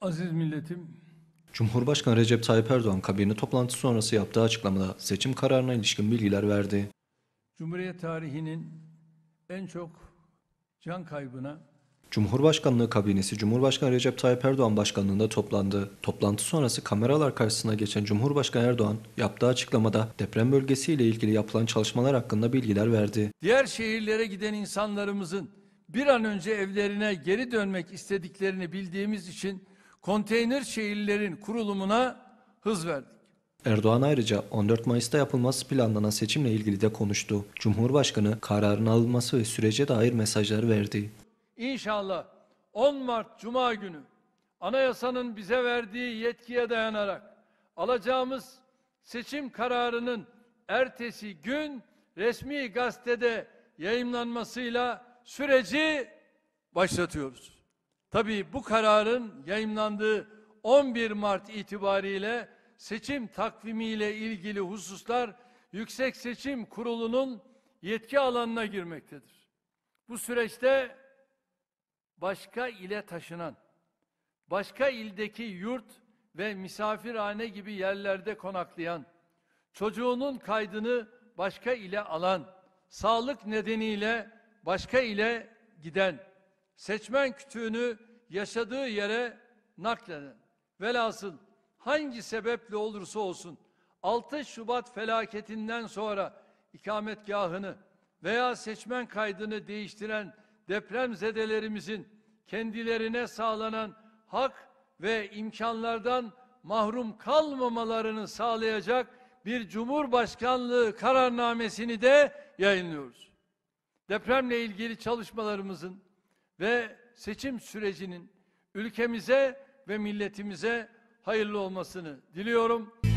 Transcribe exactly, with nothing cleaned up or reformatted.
Aziz milletim, Cumhurbaşkanı Recep Tayyip Erdoğan kabine toplantısı sonrası yaptığı açıklamada seçim kararına ilişkin bilgiler verdi. Cumhuriyet tarihinin en çok can kaybına, Cumhurbaşkanlığı kabinesi Cumhurbaşkanı Recep Tayyip Erdoğan başkanlığında toplandı. Toplantı sonrası kameralar karşısına geçen Cumhurbaşkanı Erdoğan yaptığı açıklamada deprem bölgesiyle ilgili yapılan çalışmalar hakkında bilgiler verdi. diğer şehirlere giden insanlarımızın bir an önce evlerine geri dönmek istediklerini bildiğimiz için konteyner şehirlerin kurulumuna hız verdik. Erdoğan ayrıca on dört Mayıs'ta yapılması planlanan seçimle ilgili de konuştu. Cumhurbaşkanı kararın alınması ve sürece dair mesajlar verdi. İnşallah on Mart Cuma günü anayasanın bize verdiği yetkiye dayanarak alacağımız seçim kararının ertesi gün resmi gazetede yayımlanmasıyla süreci başlatıyoruz. Tabii bu kararın yayımlandığı on bir Mart itibariyle seçim takvimiyle ilgili hususlar Yüksek Seçim Kurulu'nun yetki alanına girmektedir. Bu süreçte başka ile taşınan, başka ildeki yurt ve misafirhane gibi yerlerde konaklayan, çocuğunun kaydını başka ile alan, sağlık nedeniyle başka ile giden, seçmen kütüğünü yaşadığı yere nakleden, velhasıl hangi sebeple olursa olsun altı Şubat felaketinden sonra ikametgahını veya seçmen kaydını değiştiren depremzedelerimizin kendilerine sağlanan hak ve imkanlardan mahrum kalmamalarını sağlayacak bir Cumhurbaşkanlığı kararnamesini de yayınlıyoruz. Depremle ilgili çalışmalarımızın ve seçim sürecinin ülkemize ve milletimize hayırlı olmasını diliyorum.